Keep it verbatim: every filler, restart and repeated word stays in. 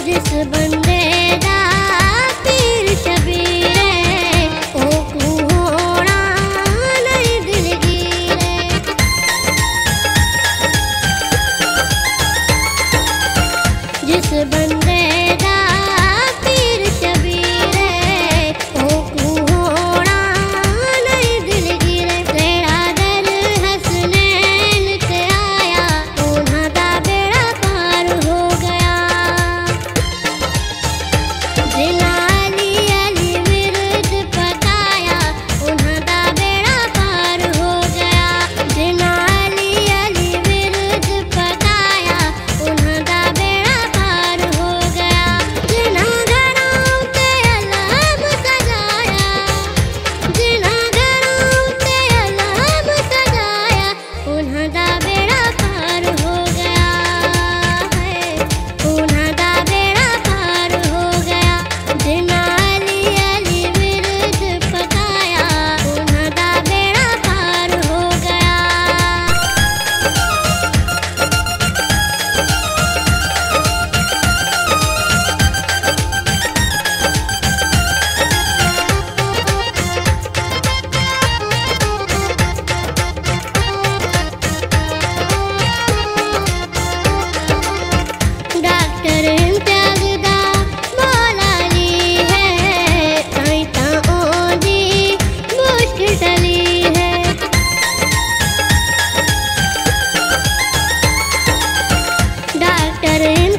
जिस बंदे दा पीर शबीर है ओ तू होना नहीं दिलगीर है। जिस बंदे दा पीर शबीर है ओ तू होना नहीं दिलगीर है। तेरा दर हसनैन ते आया उन्हां दा बेड़ा पार हो गया। जिन्हां अली अली विरद पकाया उन्हां दा बेड़ा पार हो गया। जिन्हां अली अली विरद पकाया उन्हां दा बेड़ा पार हो गया। जिन्हां घरां ते अलाम सजाया जिन्हां घरां ते अलाम सजाया उन्हां दा बेड़ा पार हो गया है। उन्हां दा बेड़ा पार हो गया। जिन्हां अली अली विरद पकाया उन्हां दा बेड़ा पार हो गया। डॉक्टर इम्तियाज दा मौला अली है ताईं तां ओंदी मुश्किल टली है। डॉक्टर